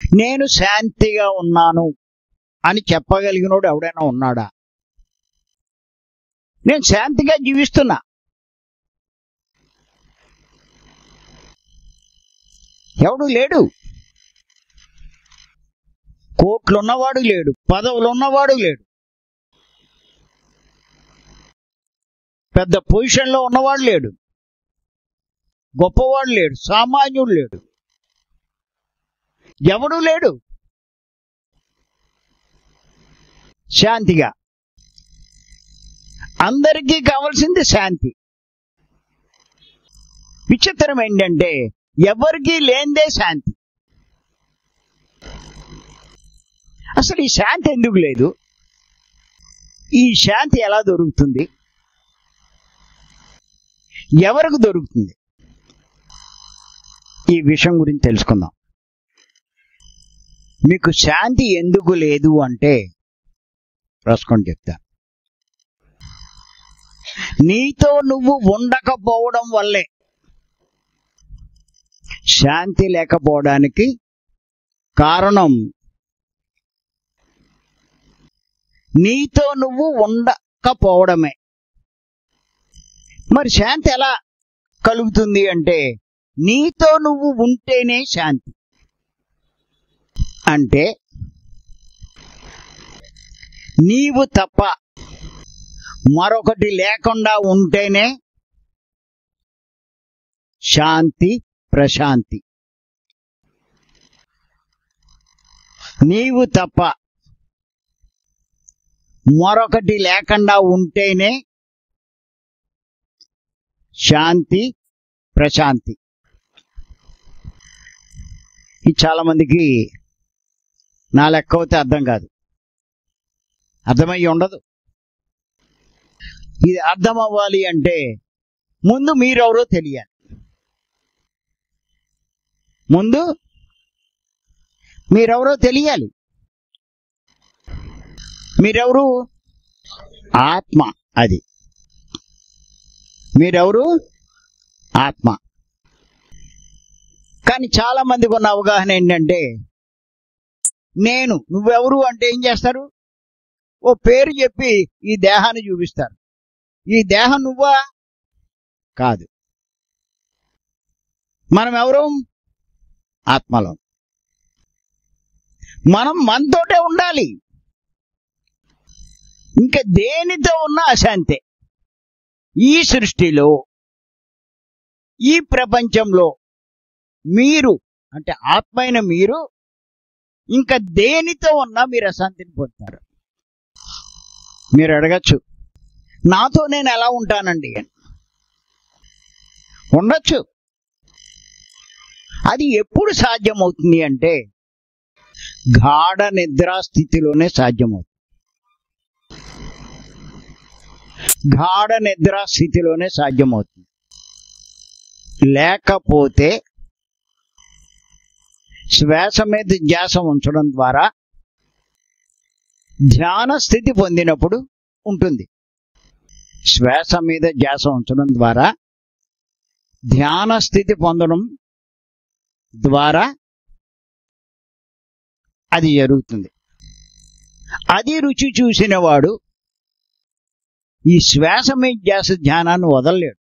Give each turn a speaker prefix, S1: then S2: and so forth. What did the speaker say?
S1: నేను శాంతిగా ఉన్నాను అని చెప్పగలిగినోడు ఎవడైనా ఉన్నాడా? నేను శాంతిగా జీవిస్తున్నా. ఎవడు లేడు. కోట్లున్నవాడు లేడు, పదవులున్నవాడు లేడు, పెద్ద పొజిషన్లో ఉన్నవాడు లేడు, గొప్పవాడు లేడు, సామాన్యుడు లేడు, ఎవడు లేడు. శాంతిగా అందరికీ కావాల్సింది శాంతి. విచిత్రం ఏంటంటే ఎవరికీ లేనిదే శాంతి. అసలు ఈ శాంతి ఎందుకు లేదు? ఈ శాంతి ఎలా దొరుకుతుంది? ఎవరికి దొరుకుతుంది? ఈ విషయం గురించి తెలుసుకుందాం. మీకు శాంతి ఎందుకు లేదు అంటే రాసుకొని చెప్తా. నీతో నువ్వు ఉండకపోవడం వల్లే శాంతి లేకపోవడానికి కారణం. నీతో నువ్వు ఉండకపోవడమే. మరి శాంతి ఎలా కలుగుతుంది అంటే నీతో నువ్వు ఉంటేనే శాంతి. అంటే నీవు తప్ప మరొకటి లేకుండా ఉంటేనే శాంతి, ప్రశాంతి. నీవు తప్ప మరొకటి లేకుండా ఉంటేనే శాంతి, ప్రశాంతి. ఇది చాలా మందికి నా లెక్క అవుతే అర్థం కాదు, అర్థమయ్యి ఉండదు. ఇది అర్థం అవ్వాలి అంటే ముందు మీరెవరో తెలియాలి. ముందు మీరెవరో తెలియాలి. మీరెవరు? ఆత్మ. అది మీరెవరు? ఆత్మ. కానీ చాలా మందికి ఉన్న అవగాహన ఏంటంటే నేను, నువ్వెవరు అంటే ఏం చేస్తారు? ఓ పేరు చెప్పి ఈ దేహాన్ని చూపిస్తారు. ఈ దేహం నువ్వా? కాదు. మనం ఎవరు? ఆత్మలో. మనం మనతోటే ఉండాలి. ఇంకా దేనితో ఉన్నా అశాంతే. ఈ సృష్టిలో, ఈ ప్రపంచంలో మీరు అంటే ఆత్మైన మీరు ఇంకా దేనితో ఉన్నా మీరు అశాంతిని పొందుతారు. మీరు అడగచ్చు, నాతో నేను ఎలా ఉంటానండి? ఉండొచ్చు. అది ఎప్పుడు సాధ్యమవుతుంది అంటే గాఢ నిద్రా స్థితిలోనే సాధ్యమవుతుంది. గాఢ నిద్రా స్థితిలోనే సాధ్యమవుతుంది. లేకపోతే శ్వాస మీద ధ్యాస ఉంచడం ద్వారా ధ్యాన స్థితి పొందినప్పుడు ఉంటుంది. శ్వాస మీద ధ్యాస ఉంచడం ద్వారా ధ్యాన స్థితి పొందడం ద్వారా అది జరుగుతుంది. అది రుచి చూసిన వాడు ఈ శ్వాస మీద ధ్యాస ధ్యానాన్ని వదలలేడు.